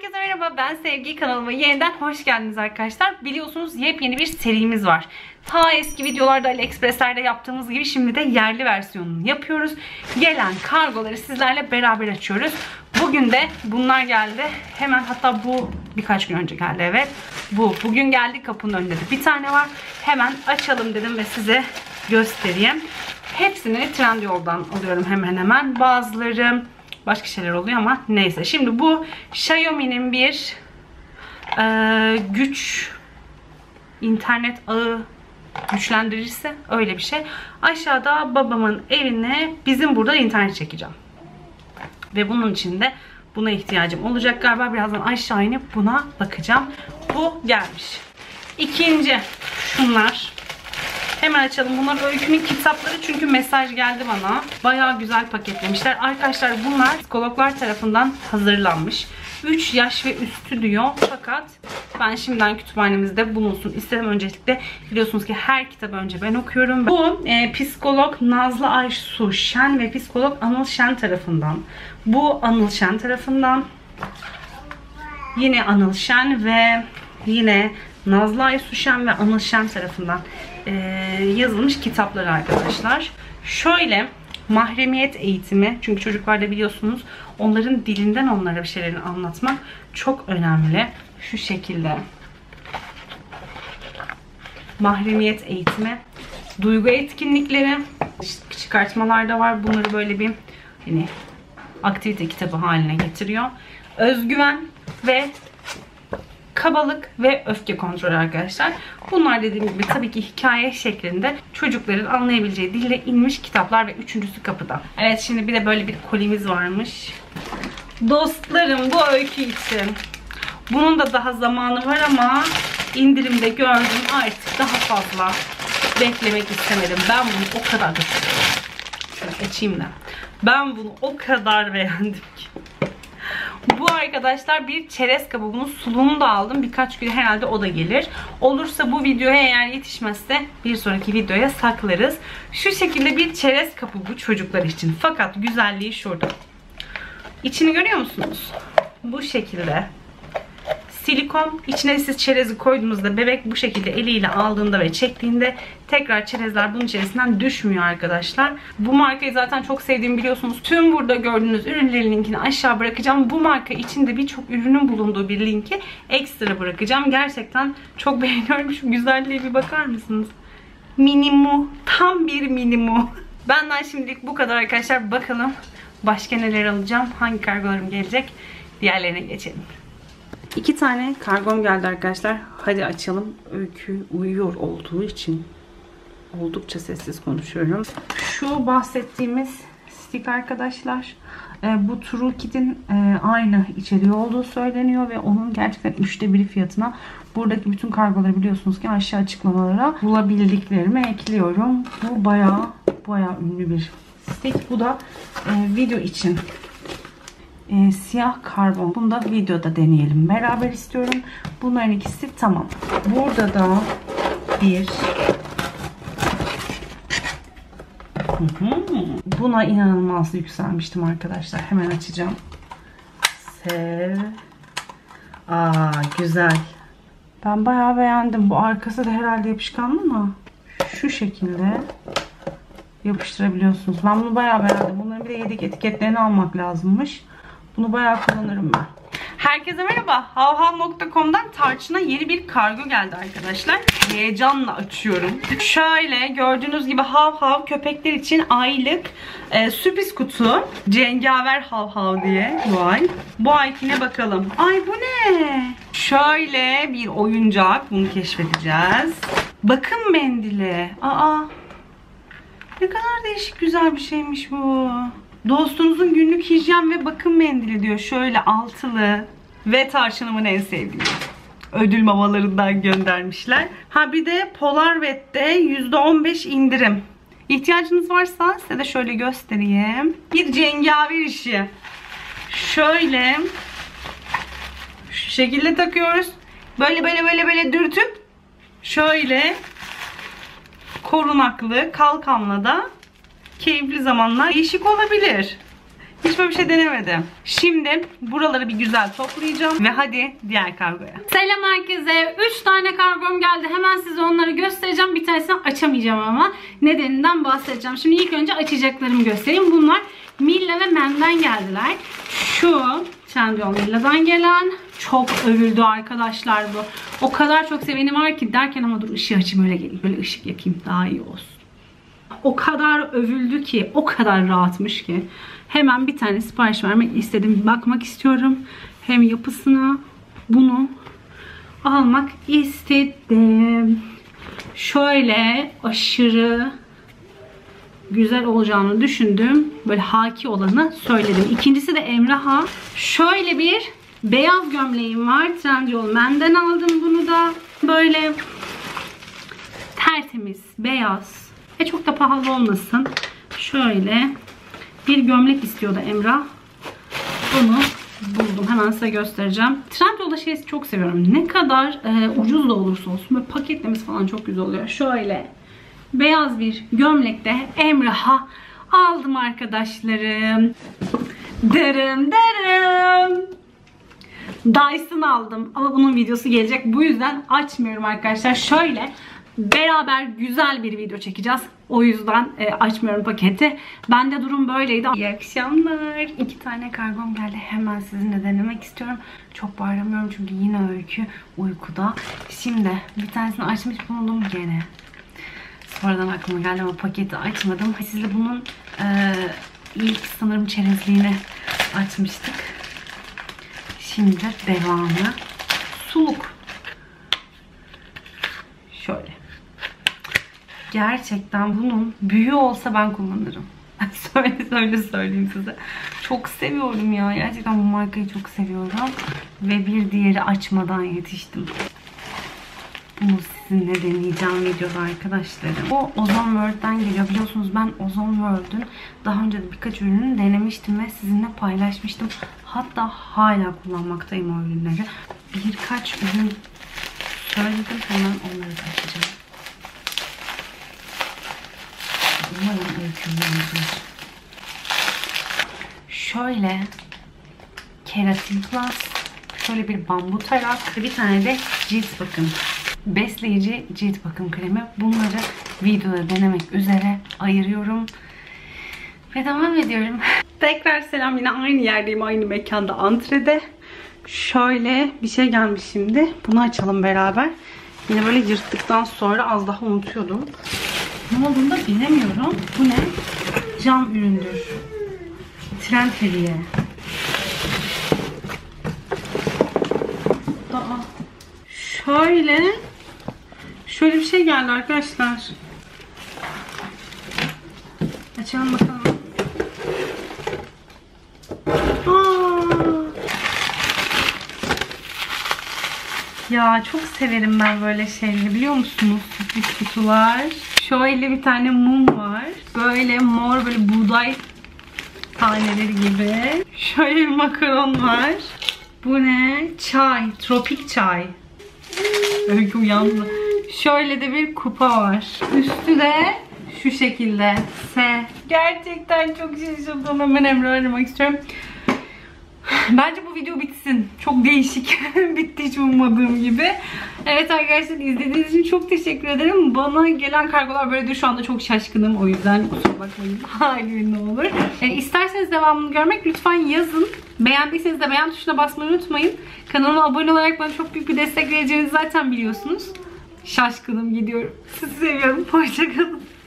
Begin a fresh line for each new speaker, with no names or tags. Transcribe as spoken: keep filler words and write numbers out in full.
Herkese merhaba, ben Sevgi, kanalıma yeniden hoş geldiniz arkadaşlar. Biliyorsunuz yepyeni bir serimiz var. Ta eski videolarda AliExpress'lerde yaptığımız gibi şimdi de yerli versiyonunu yapıyoruz. Gelen kargoları sizlerle beraber açıyoruz. Bugün de bunlar geldi. Hemen, hatta bu birkaç gün önce geldi, evet. Bu bugün geldi, kapının önünde de bir tane var. Hemen açalım dedim ve size göstereyim. Hepsini Trendyol'dan alıyorum hemen hemen. Bazıları başka şeyler oluyor ama neyse. Şimdi bu Xiaomi'nin bir e, güç internet ağı güçlendiricisi, öyle bir şey. Aşağıda babamın evine bizim burada internet çekeceğim. Ve bunun için de buna ihtiyacım olacak galiba. Birazdan aşağı inip buna bakacağım. Bu gelmiş. İkinci şunlar. Hemen açalım. Bunlar öykünün kitapları, çünkü mesaj geldi bana. Bayağı güzel paketlemişler. Arkadaşlar bunlar psikologlar tarafından hazırlanmış. üç yaş ve üstü diyor. Fakat ben şimdiden kütüphanemizde bulunsun istedim öncelikle. Biliyorsunuz ki her kitabı önce ben okuyorum. Bu e, psikolog Nazlı Aysu Şen ve psikolog Anıl Şen tarafından. Bu Anıl Şen tarafından. Yine Anıl Şen ve yine Nazlı Aysu Şen ve Anıl Şen tarafından e, yazılmış kitaplar arkadaşlar. Şöyle mahremiyet eğitimi, çünkü çocuklarda biliyorsunuz onların dilinden onlara bir şeylerini anlatmak çok önemli. Şu şekilde mahremiyet eğitimi, duygu etkinlikleri, çıkartmalar da var. Bunları böyle bir hani aktivite kitabı haline getiriyor. Özgüven ve kabalık ve öfke kontrolü arkadaşlar. Bunlar dediğim gibi tabii ki hikaye şeklinde çocukların anlayabileceği dille inmiş kitaplar ve üçüncüsü kapıda. Evet, şimdi bir de böyle bir kolimiz varmış. Dostlarım, bu öykü için. Bunun da daha zamanı var ama indirimde gördüm, artık daha fazla beklemek istemedim. Ben bunu o kadar şöyle açayım da. Ben bunu o kadar beğendim ki. Bu arkadaşlar bir çerez kabı. Bunun suluğunu da aldım. Birkaç gün herhalde o da gelir. Olursa bu videoya eğer yetişmezse bir sonraki videoya saklarız. Şu şekilde bir çerez kapı bu çocuklar için. Fakat güzelliği şurada. İçini görüyor musunuz? Bu şekilde. Silikon. İçine siz çerezi koyduğunuzda bebek bu şekilde eliyle aldığında ve çektiğinde tekrar çerezler bunun içerisinden düşmüyor arkadaşlar. Bu markayı zaten çok sevdiğimi biliyorsunuz. Tüm burada gördüğünüz ürünlerin linkini aşağı bırakacağım. Bu marka içinde birçok ürünün bulunduğu bir linki ekstra bırakacağım. Gerçekten çok beğeniyorum. Şu güzelliğe bir bakar mısınız? Minimu. Tam bir minimu. Benden şimdilik bu kadar arkadaşlar. Bakalım başka neler alacağım. Hangi kargolarım gelecek? Diğerlerine geçelim. İki tane kargom geldi arkadaşlar. Hadi açalım. Öykü uyuyor olduğu için oldukça sessiz konuşuyorum. Şu bahsettiğimiz stick arkadaşlar. E, bu True Kit'in e, aynı içeriği olduğu söyleniyor ve onun gerçekten üçte biri fiyatına. Buradaki bütün kargoları biliyorsunuz ki aşağı açıklamalara bulabildiklerimi ekliyorum. Bu bayağı bayağı ünlü bir stick. Bu da e, video için. E, siyah karbon. Bunu da videoda deneyelim beraber istiyorum. Bunların ikisi tamam. Burada da bir buna inanılmaz yükselmiştim arkadaşlar. Hemen açacağım. Sev. Aa, güzel. Ben bayağı beğendim. Bu arkası da herhalde yapışkanlı mı? Şu şekilde yapıştırabiliyorsunuz. Ben bunu bayağı beğendim. Bunların bir de yedek etiketlerini almak lazımmış. Bunu bayağı kullanırım ben. Herkese merhaba. havhav nokta com'dan Tarçın'a yeni bir kargo geldi arkadaşlar. Heyecanla açıyorum. Şöyle gördüğünüz gibi Havhav köpekler için aylık e, sürpriz kutu. Cengaver Havhav diye bu ay. Bu aykine bakalım. Ay bu ne? Şöyle bir oyuncak. Bunu keşfedeceğiz. Bakım mendili. Aa. Ne kadar değişik, güzel bir şeymiş bu. Dostunuzun günlük hijyen ve bakım mendili diyor. Şöyle altılı ve Tarçın'ımın en sevdiği. Ödül mamalarından göndermişler. Ha bir de Polarvet'te yüzde on beş indirim. İhtiyacınız varsa size de şöyle göstereyim. Bir cengaver işi. Şöyle şu şekilde takıyoruz. Böyle böyle böyle böyle dürtüp şöyle korunaklı kalkanla da keyifli zamanlar değişik olabilir. Hiç böyle bir şey denemedim. Şimdi buraları bir güzel toplayacağım ve hadi diğer kargoya. Selam herkese. üç tane kargom geldi. Hemen size onları göstereceğim. Bir tanesini açamayacağım ama nedeninden bahsedeceğim. Şimdi ilk önce açacaklarımı göstereyim. Bunlar Milla ve Men'den geldiler. Şu Trendyol Milla'dan gelen, çok övüldü arkadaşlar bu. O kadar çok seveni var ki derken ama dur ışığı açayım öyle geleyim. Böyle ışık yakayım daha iyi olsun. O kadar övüldü ki, o kadar rahatmış ki. Hemen bir tane sipariş vermek istedim. Bakmak istiyorum. Hem yapısına bunu almak istedim. Şöyle aşırı güzel olacağını düşündüm. Böyle haki olanı söyledim. İkincisi de Emrah'a. Şöyle bir beyaz gömleğim var. Trendyol Men'den aldım bunu da. Böyle tertemiz, beyaz. E çok da pahalı olmasın. Şöyle bir gömlek istiyordu Emrah. Bunu buldum. Hemen size göstereceğim. Trendyol'da şeyi çok seviyorum. Ne kadar e, ucuz da olursa olsun böyle paketlemesi falan çok güzel oluyor. Şöyle beyaz bir gömlekte Emrah'a aldım arkadaşlarım. Derim derim. Dyson aldım ama bunun videosu gelecek. Bu yüzden açmıyorum arkadaşlar. Şöyle beraber güzel bir video çekeceğiz. O yüzden e, açmıyorum paketi. Bende durum böyleydi. İyi akşamlar. İki tane kargom geldi. Hemen sizinle denemek istiyorum. Çok bağıramıyorum çünkü yine Öykü uykuda. Şimdi bir tanesini açmış bulundum gene. Sonradan aklıma geldi ama paketi açmadım. Sizle bunun e, ilk sanırım çerezliğini açmıştık. Şimdi devamı. Suluk. Şöyle. Gerçekten bunun büyüğü olsa ben kullanırım. söyle söyle söyleyeyim size. Çok seviyorum ya. Gerçekten bu markayı çok seviyorum. Ve bir diğeri açmadan yetiştim. Bunu sizinle deneyeceğim videoda arkadaşlarım. O Ozon World'den geliyor. Biliyorsunuz ben Ozon World'ün daha önce de birkaç ürünü denemiştim ve sizinle paylaşmıştım. Hatta hala kullanmaktayım o ürünleri. Birkaç ürün söyledim. Hemen onları açacağım. Umarım öykümlüyorsunuz. Şöyle keratin plus, şöyle bir bambu tarak, bir tane de cilt bakım. Besleyici cilt bakım kremi. Bunları videoda denemek üzere ayırıyorum. Ve devam ediyorum. Tekrar selam. Yine aynı yerdeyim. Aynı mekanda, antrede. Şöyle bir şey gelmiş şimdi. Bunu açalım beraber. Yine böyle yırttıktan sonra az daha unutuyordum. Ne olduğunu da bilemiyorum. Bu ne? Cam üründür. Trend hediye. Aa. Şöyle Şöyle bir şey geldi arkadaşlar. Açalım bakalım. Aa. Ya çok severim ben böyle şeyleri, biliyor musunuz? Sürpriz kutular. Şöyle bir tane mum var. Böyle mor, böyle buğday taneleri gibi. Şöyle bir makaron var. Bu ne? Çay. Tropik çay. Öykü uyandı. Şöyle de bir kupa var. Üstü de şu şekilde. S. Gerçekten çok şaşırdım. Hemen Emre aramak istiyorum. Bence bu video bitsin. Çok değişik. Bitti hiç ummadığım gibi. Evet arkadaşlar, izlediğiniz için çok teşekkür ederim. Bana gelen kargolar böyle de şu anda çok şaşkınım. O yüzden kusura bakmayın. Halimin ne olur. E, isterseniz devamını görmek lütfen yazın. Beğendiyseniz de beğen tuşuna basmayı unutmayın. Kanalıma abone olarak bana çok büyük bir destek vereceğinizi zaten biliyorsunuz. Şaşkınım, gidiyorum. Sizi seviyorum. Hoşçakalın.